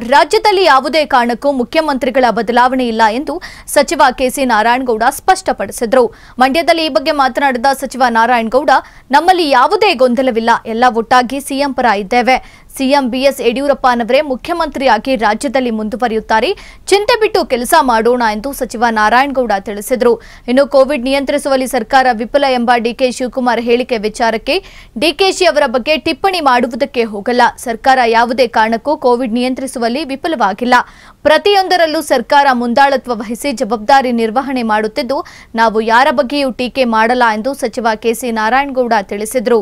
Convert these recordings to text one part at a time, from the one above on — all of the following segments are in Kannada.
ರಾಜ್ಯದಲ್ಲಿ ಯಾವುದೇ ಕಾರಣಕ್ಕೂ ಮುಖ್ಯಮಂತ್ರಿಗಳ ಬದಲಾವಣೆ ಇಲ್ಲ ಎಂದು ಸಚಿವ ಕೆಸಿ ನಾರಾಯಣಗೌಡ ಸ್ಪಷ್ಟಪಡಿಸಿದರು. ಮಂಡ್ಯದಲ್ಲಿ ಈ ಬಗ್ಗೆ ಮಾತನಾಡಿದ ಸಚಿವ ನಾರಾಯಣಗೌಡ, ನಮ್ಮಲ್ಲಿ ಯಾವುದೇ ಗೊಂದಲವಿಲ್ಲ, ಎಲ್ಲ ಒಟ್ಟಾಗಿ ಸಿಎಂ ಪರ ಇದ್ದೇವೆ. ಸಿಎಂ ಬಿಎಸ್ ಯಡಿಯೂರಪ್ಪನವರೇ ಮುಖ್ಯಮಂತ್ರಿಯಾಗಿ ರಾಜ್ಯದಲ್ಲಿ ಮುಂದುವರಿಯುತ್ತಾರೆ. ಚಿಂತೆ ಬಿಟ್ಟು ಕೆಲಸ ಮಾಡೋಣ ಎಂದು ಸಚಿವ ನಾರಾಯಣಗೌಡ ತಿಳಿಸಿದರು. ಇನ್ನು ಕೋವಿಡ್ ನಿಯಂತ್ರಿಸುವಲ್ಲಿ ಸರ್ಕಾರ ವಿಫಲ ಎಂಬ ಡಿಕೆ ಶಿವಕುಮಾರ್ ಹೇಳಿಕೆ ವಿಚಾರಕ್ಕೆ ಡಿಕೆಶಿ ಅವರ ಬಗ್ಗೆ ಟಿಪ್ಪಣಿ ಮಾಡುವುದಕ್ಕೆ ಹೋಗಲ್ಲ. ಸರ್ಕಾರ ಯಾವುದೇ ಕಾರಣಕ್ಕೂ ಕೋವಿಡ್ ನಿಯಂತ್ರಿಸುವಲ್ಲಿ ವಿಫಲವಾಗಿಲ್ಲ. ಪ್ರತಿಯೊಂದರಲ್ಲೂ ಸರ್ಕಾರ ಮುಂದಾಳತ್ವ ವಹಿಸಿ ಜವಾಬ್ದಾರಿ ನಿರ್ವಹಣೆ ಮಾಡುತ್ತಿದ್ದು, ನಾವು ಯಾರ ಬಗ್ಗೆಯೂ ಟೀಕೆ ಮಾಡಲ್ಲ ಎಂದು ಸಚಿವ ಕೆಸಿ ನಾರಾಯಣಗೌಡ ತಿಳಿಸಿದರು.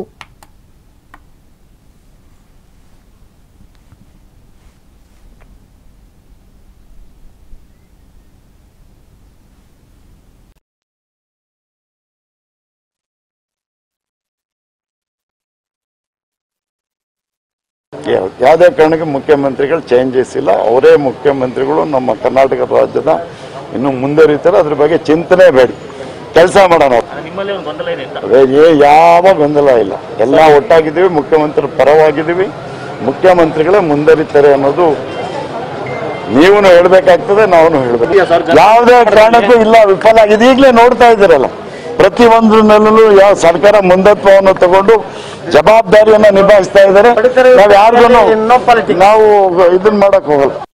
ಯಾವುದೇ ಕಾರಣಕ್ಕೆ ಮುಖ್ಯಮಂತ್ರಿಗಳು ಚೇಂಜಸ್ ಇಲ್ಲ. ಅವರೇ ಮುಖ್ಯಮಂತ್ರಿಗಳು. ನಮ್ಮ ಕರ್ನಾಟಕ ರಾಜ್ಯದ ಇನ್ನು ಮುಂದುವರಿತಾರೆ. ಅದ್ರ ಬಗ್ಗೆ ಚಿಂತನೆ ಬೇಡ, ಕೆಲಸ ಮಾಡೋಣ. ಅದೇ ಯಾವ ಗೊಂದಲ ಇಲ್ಲ, ಎಲ್ಲ ಒಟ್ಟಾಗಿದ್ದೀವಿ, ಮುಖ್ಯಮಂತ್ರಿ ಪರವಾಗಿದ್ದೀವಿ, ಮುಖ್ಯಮಂತ್ರಿಗಳೇ ಮುಂದುವರಿತಾರೆ ಅನ್ನೋದು ನೀವು ಹೇಳ್ಬೇಕಾಗ್ತದೆ, ನಾವು ಹೇಳ್ಬೇಕು. ಯಾವುದೇ ಕಾರಣಕ್ಕೂ ಇಲ್ಲ ವಿಫಲ ಆಗಿದೆ. ಈಗಲೇ ನೋಡ್ತಾ ಇದ್ದೀರಲ್ಲ, ಪ್ರತಿಯೊಂದರಲ್ಲೂ ಯಾವ ಸರ್ಕಾರ ಮುಂದತ್ವವನ್ನು ತಗೊಂಡು ಜವಾಬ್ದಾರಿಯನ್ನ ನಿಭಾಯಿಸ್ತಾ ಇದ್ದಾರೆ. ನಾವು ಯಾರಿಗೂ ನಾವು ಇದನ್ನ ಮಾಡಕ್ ಹೋಗಲ್ಲ.